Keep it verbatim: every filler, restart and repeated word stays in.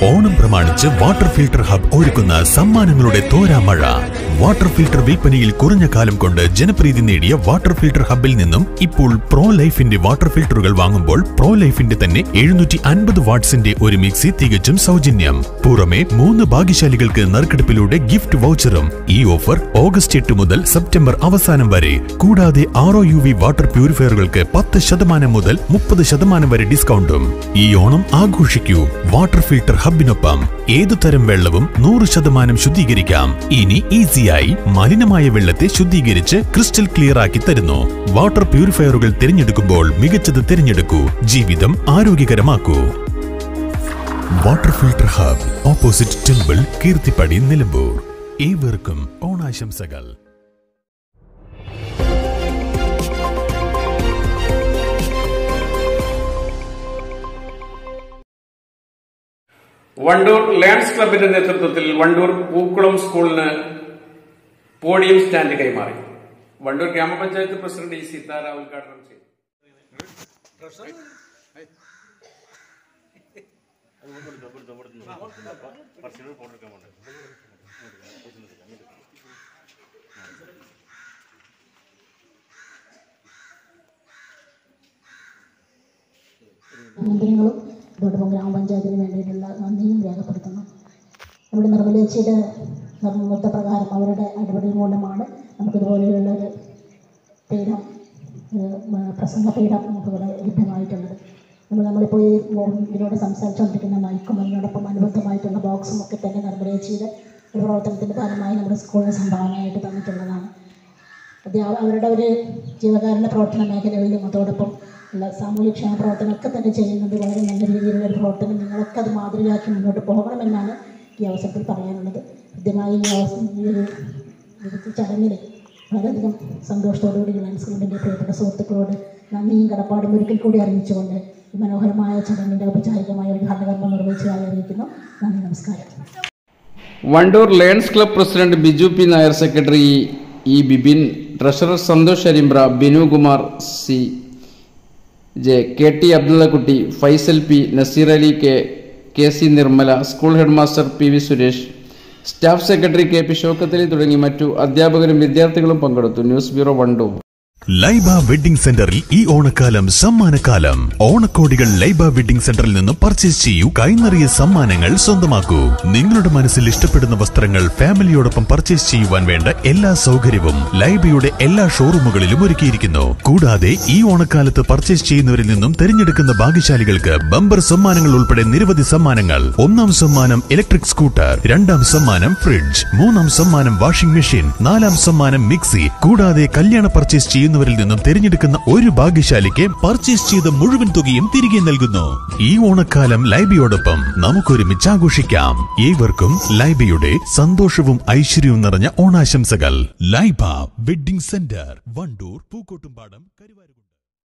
ഓണം പ്രമാണിച്ച് water filter hub ഒരുക്കുന്ന സമ്മാനങ്ങളുടെ തോരാമഴ. Water filter വിൽപ്പനയിൽ കുറഞ്ഞ കാലം കൊണ്ട് ജനപ്രീതി നേടിയ വാട്ടർ ഫിൽട്ടർ ഹബിൽ നിന്നും ഇപ്പോൾ പ്രോ ലൈഫിന്റെ വാട്ടർ ഫിൽട്ടറുകൾ വാങ്ങുമ്പോൾ പ്രോ ലൈഫിന്റെ തന്നെ എഴുന്നൂറ്റി അൻപത് വാട്ട്സിന്റെ ഒരു മിക്സി തികച്ചും സൗജന്യം. പുറമെ മൂന്ന് ഭാഗ്യശാലികൾക്ക് നറുക്കെടുപ്പിലൂടെ ഗിഫ്റ്റ് വൗച്ചറും. ഈ ഓഫർ ഓഗസ്റ്റ് എട്ട് മുതൽ സെപ്റ്റംബർ അവസാനം വരെ. കൂടാതെ R O U V water പ്യൂരിഫയറുകൾക്ക് പത്ത് ശതമാനം മുതൽ മുപ്പത് ശതമാനം വരെ ഡിസ്കൗണ്ടും. ഈ ഓണം ആഘോഷിക്കൂ വാട്ടർ ഫിൽട്ടർ ഹബിനൊപ്പം. ഏതു തരം വെള്ളവും നൂറ് ശതമാനം ശുദ്ധീകരിക്കാം. ഇനി ഈസിയായി മലിനമായ വെള്ളത്തെ ശുദ്ധീകരിച്ച് ക്രിസ്റ്റൽ ക്ലിയർ ആക്കി തരുന്നു. വാട്ടർ പ്യൂരിഫയറുകൾ തിരഞ്ഞെടുക്കുമ്പോൾ മികച്ചത് തിരഞ്ഞെടുക്കൂ. ജീവിതം ആരോഗ്യകരമാക്കൂ. Water filter hub, opposite temple, Keerthippadi, Nilambur. ഏവർക്കും ഓണാശംസകൾ. വണ്ടൂർ ലയൻസ് ക്ലബിന്റെ നേതൃത്വത്തിൽ വണ്ടൂർ പൂക്കുളം സ്കൂളിന് പോഡിയം സ്റ്റാൻഡ് കൈമാറി. വണ്ടൂർ ഗ്രാമപഞ്ചായത്ത് പ്രസിഡന്റ് ഇ സീതാര ഉദ്ഘാടനം ചെയ്തു. അനന്തരങ്ങളും അതോടൊപ്പം ഗ്രാമപഞ്ചായത്തിന് വേണ്ടിയിട്ടുള്ള നന്ദിയും രേഖപ്പെടുത്തുന്നു. നമ്മുടെ നിർമ്മലേച്ചിയുടെ നിർമ്മത്തപ്രകാരം അവരുടെ ഇടപെടൽ മൂലമാണ് നമുക്കിതുപോലെയുള്ളൊരു പീഠം, പ്രസംഗ പീഠം നമുക്കിവിടെ ലഭ്യമായിട്ടുള്ളത്. നമ്മൾ നമ്മളിപ്പോൾ ഈ ഇതിലൂടെ സംസാരിച്ചുകൊണ്ടിരിക്കുന്ന മൈക്കും അതിനോടൊപ്പം അനുബന്ധമായിട്ടുള്ള ബോക്സും ഒക്കെ തന്നെ നിർമ്മലേച്ചിയുടെ ഒരു പ്രവർത്തനത്തിൻ്റെ ഭാഗമായി നമ്മുടെ സ്കൂളിന് സംഭാവനയായിട്ട് തന്നിട്ടുള്ളതാണ്. അധ്യാപക അവരുടെ ഒരു ജീവകാരുണ്യ പ്രവർത്തന മേഖലകളിലും അതോടൊപ്പം ഉള്ള സാമൂഹ്യക്ഷേമ പ്രവർത്തനമൊക്കെ തന്നെ ചെയ്യുന്നത് വളരെ നല്ല രീതിയിലുള്ള ഒരു പ്രവർത്തനം. നിങ്ങളൊക്കെ അത് മാതൃകയാക്കി മുന്നോട്ട് പോകണമെന്നാണ് ഈ അവസരത്തിൽ പറയാനുള്ളത്. കൃത്യമായി ഈ അവസരം ഈ ഒരു ചടങ്ങിൽ വളരെയധികം സന്തോഷത്തോടുകൂടി ലയൻസ് ക്ലബിൻ്റെ പ്രിയപ്പെട്ട സുഹൃത്തുക്കളോട് നന്ദിയും കടപ്പാടും ഒരിക്കൽ കൂടി അറിയിച്ചുകൊണ്ട് ഈ മനോഹരമായ ചടങ്ങിൻ്റെ ഔപചാരികമായ ഉദ്ഘാടനകർമ്മം നിർവഹിച്ചതായി അറിയിക്കുന്നു. നന്ദി, നമസ്കാരം. Wandoor lions club president Biju P Nair, secretary E Bibin, treasurer Santhosh Arimbra, Binukumar C, J K T Abdullakutty, Faisal P, Naseer Ali K, K C Nirmala, school head master P V Suresh, staff secretary K P Shoukathali തുടങ്ങി മറ്റു അധ്യാപകരും വിദ്യാർത്ഥികളും പങ്കെടുത്തു. News bureau, Wandoor. Laiba wedding സെന്ററിൽ ഈ ഓണക്കാലം സമ്മാനക്കാലം. ഓണക്കോടികൾ ലൈബ വെഡിംഗ് സെന്ററിൽ നിന്നും പർച്ചേസ് ചെയ്യൂ. കൈനിറിയ സമ്മാനങ്ങൾ സ്വന്തമാക്കൂ. നിങ്ങളുടെ മനസ്സിൽ ഇഷ്ടപ്പെടുന്ന വസ്ത്രങ്ങൾ ഫാമിലിയോടൊപ്പം പർച്ചേസ് ചെയ്യുവാൻ വേണ്ട എല്ലാ സൗകര്യവും ലൈബയുടെ എല്ലാ ഷോറൂമുകളിലും ഒരുക്കിയിരിക്കുന്നു. കൂടാതെ ഈ ഓണക്കാലത്ത് പർച്ചേസ് ചെയ്യുന്നവരിൽ നിന്നും തിരഞ്ഞെടുക്കുന്ന ഭാഗ്യശാലികൾക്ക് ബമ്പർ സമ്മാനങ്ങൾ ഉൾപ്പെടെ നിരവധി സമ്മാനങ്ങൾ. ഒന്നാം സമ്മാനം ഇലക്ട്രിക് സ്കൂട്ടർ, രണ്ടാം സമ്മാനം ഫ്രിഡ്ജ്, മൂന്നാം സമ്മാനം വാഷിംഗ് മെഷീൻ, നാലാം സമ്മാനം മിക്സി. കൂടാതെ കല്യാണ പർച്ചേസ് ചെയ്യുന്ന ിൽ നിന്നും തിരഞ്ഞെടുക്കുന്ന ഒരു ഭാഗ്യശാലിക്ക് പർച്ചേസ് ചെയ്ത മുഴുവൻ തുകയും തിരികെ നൽകുന്നു. ഈ ഓണക്കാലം ലൈബയോടൊപ്പം നമുക്കൊരുമിച്ച് ആഘോഷിക്കാം. ഏവർക്കും ലൈബയുടെ സന്തോഷവും ഐശ്വര്യവും നിറഞ്ഞ ഓണാശംസകൾ. Laiba wedding centre, Wandoor, Pookkottumpadam, Karuvarakundu.